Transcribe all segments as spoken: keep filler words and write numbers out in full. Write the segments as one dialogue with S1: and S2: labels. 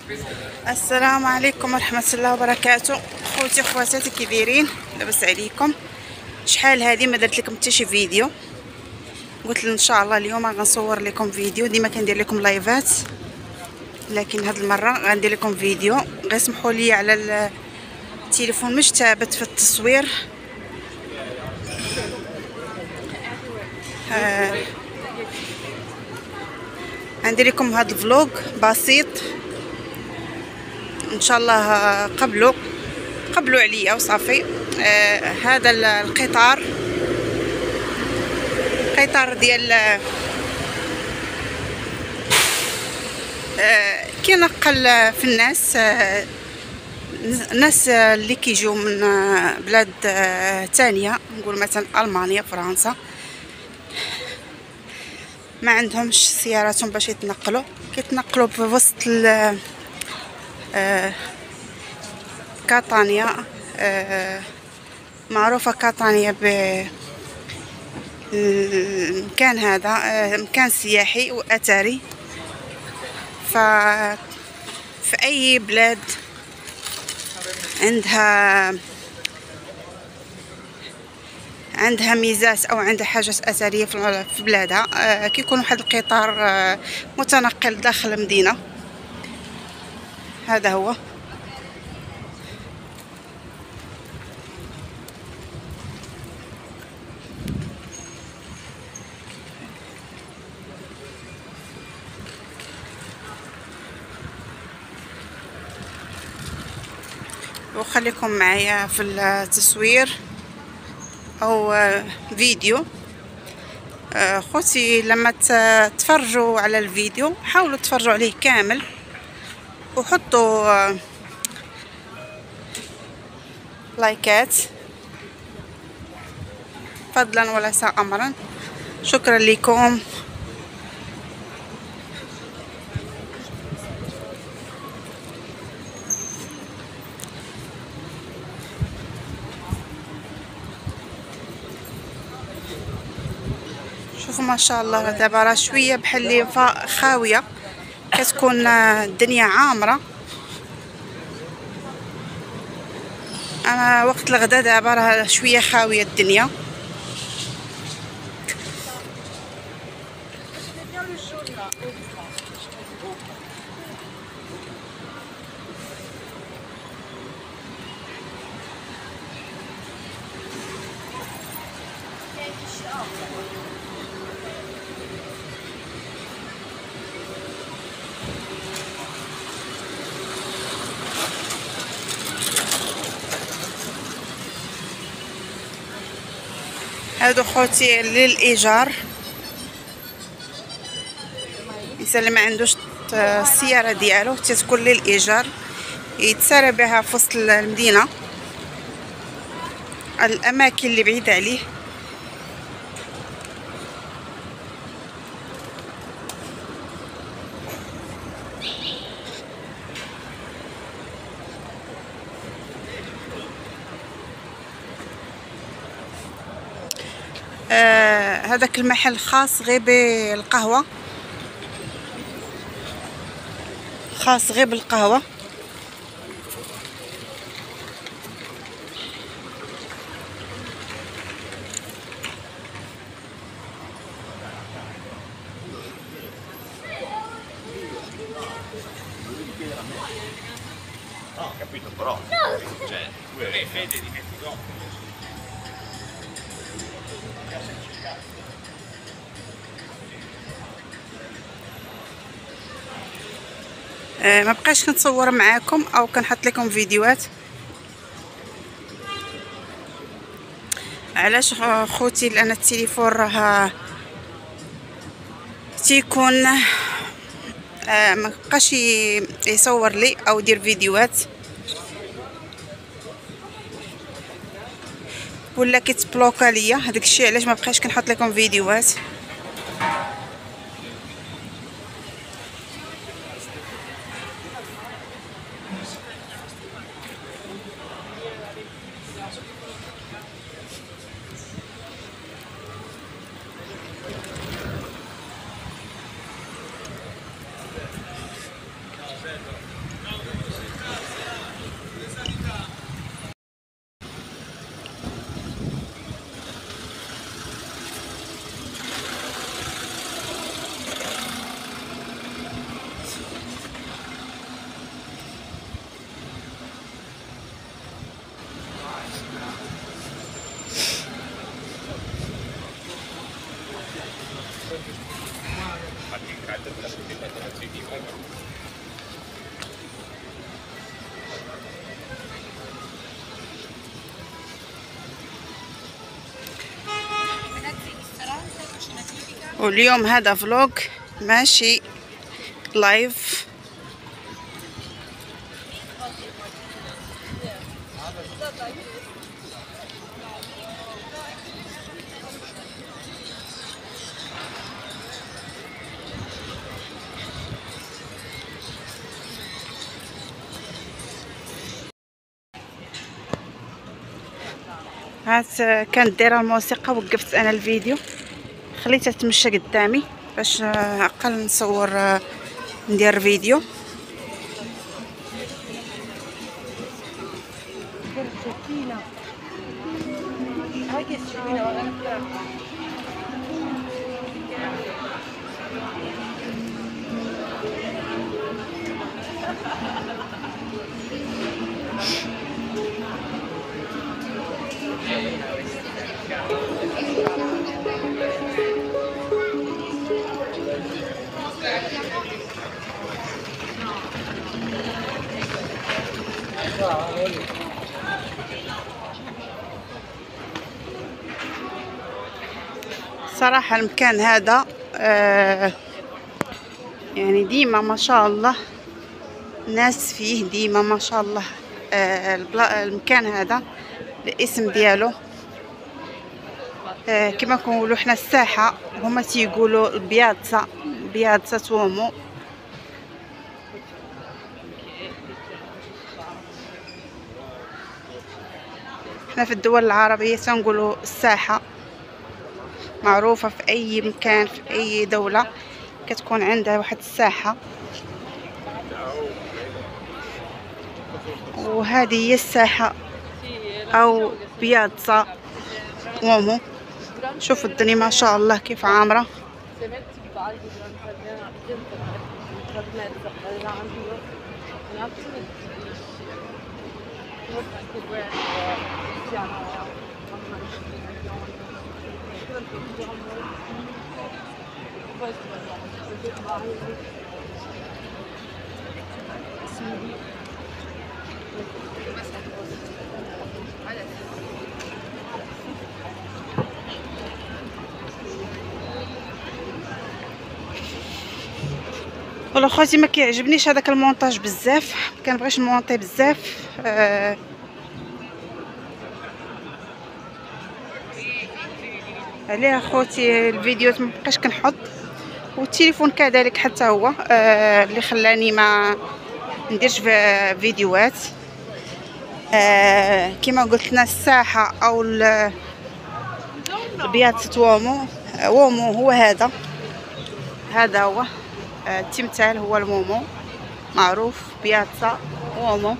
S1: السلام عليكم ورحمة الله وبركاته. خوتي وخواتاتي كي دايرين؟ لاباس عليكم؟ شحال هادي ما درت لكم حتى شي فيديو. قلت ان شاء الله اليوم غنصور لكم فيديو. ديما كندير لكم لايفات، لكن هاد المره غندير لكم فيديو. غير سمحوا لي على التليفون مش ثابت في التصوير. آه غندير لكم هاد الفلوق بسيط ان شاء الله. قبلوا قبلوا عليا وصافي. آه هذا القطار قطار ديال آه كينقل في الناس. آه الناس اللي كيجيو من بلاد آه تانية، نقول مثلا المانيا، فرنسا، ما عندهمش سياراتهم باش يتنقلوا، كيتنقلوا في وسط آه كاتانيا. آه معروفة كاتانيا ب المكان هذا. آه مكان سياحي وأثري. ف في أي بلاد عندها عندها ميزات او عندها حاجات اثريه في بلادها، آه كيكون واحد القطار آه متنقل داخل المدينه. هذا هو. وخليكم معايا في التصوير او فيديو. خوتي لما تتفرجوا على الفيديو حاولوا تفرجوا عليه كامل، وحطوا لايكات فضلا وليس امرا. شكرا لكم. شوفوا ما شاء الله دابا راه شويه بحال اللي خاويه، كتكون الدنيا عامره. انا وقت الغدا دابا راه شويه خاويه الدنيا. هادو خوتي للايجار. الانسان اللي ما عندوش السياره ديالو تتكون للايجار، يتسارى بها في وسط المدينه، الاماكن اللي بعيده عليه. آه هذاك المحل خاص غير بالقهوه، خاص غير بالقهوه.
S2: No, ho capito, però cioè, tu hai fede di metti dopo.
S1: آه ما بقاش كنتصور معاكم او كنحط لكم فيديوهات. علاش خوتي؟ لان التليفون راه تيكون آه ما بقاش يصور لي او يدير فيديوهات، ولا كيتبلوكا ليا. هذاك الشيء علاش ما بقاش كنحط لكم فيديوهات. واليوم هذا فلوج ماشي لايف. هات كانت دايره الموسيقى، وقفت انا الفيديو خليتها تمشى قدامي باش اقل نصور ندير فيديو. صراحة المكان هذا آه يعني ديما ما شاء الله ناس فيه، ديما ما شاء الله. آه المكان هذا الاسم ديالو آه كما نقولوا حنا الساحة، هما تيقولوا البياتزا، بياتزا تومو. حنا في الدول العربية تنقولوا الساحة، معروفة في أي مكان في أي دولة كتكون عندها واحد الساحة. وهذه هي الساحة أو بياتزا مومو. شوفوا الدنيا ما شاء الله كيف عامرة. والله خواتي ما كيعجبنيش هذاك المونتاج بزاف، ما كنبغيش نمونطي بزاف. آه عليه خوتي الفيديوهات ما بقاش كنحط، والتليفون كذلك حتى هو آه اللي خلاني ما نديرش فيديوهات. آه كما قلت لنا الساحه او البياتزا وومو. وومو هو هذا، هذا هو آه التمثال، هو المومو معروف بياتزا وومو.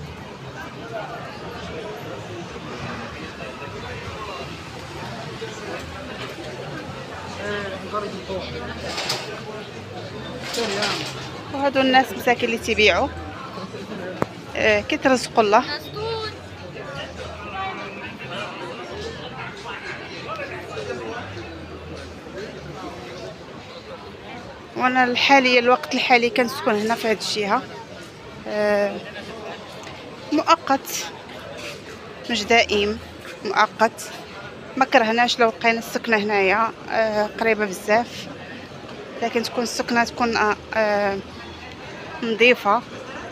S1: وهادو الناس مساكين اللي تيبيعوا آه كيترزقوا الله. وانا الحالي الوقت الحالي كنسكن هنا في هذه الجهه آه مؤقت مش دائم، مؤقت. ما كرهناش لو بقينا السكنه هنايا آه قريبه بزاف، لكن تكون السكنه تكون آه آه نظيفه.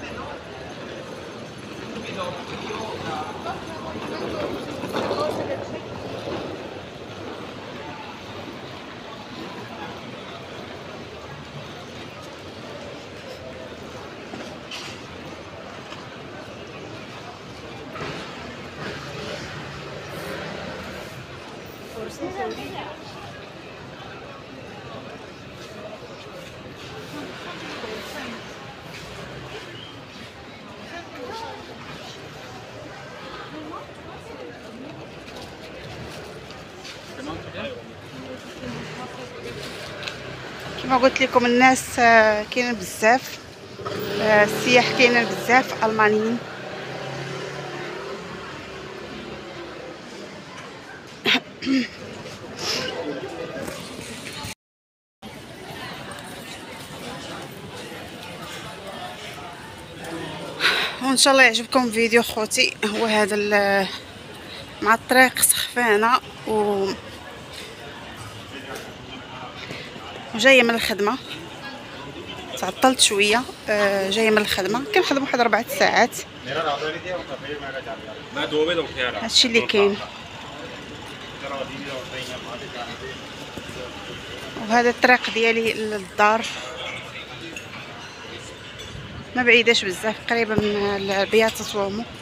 S1: كما قلت لكم الناس كاينين بزاف، السياح كاينين بزاف المانيين. وان شاء الله يعجبكم فيديو خوتي. هو هذا مع الطريق سخفانه و جايه من الخدمه، تعطلت شويه. آه جايه من الخدمه، كنخدم واحد اربعة ساعات. هادشي اللي كاين. وهذا الطريق ديالي للدار، ما بعيداش بزاف، قريبه من بيات طومو.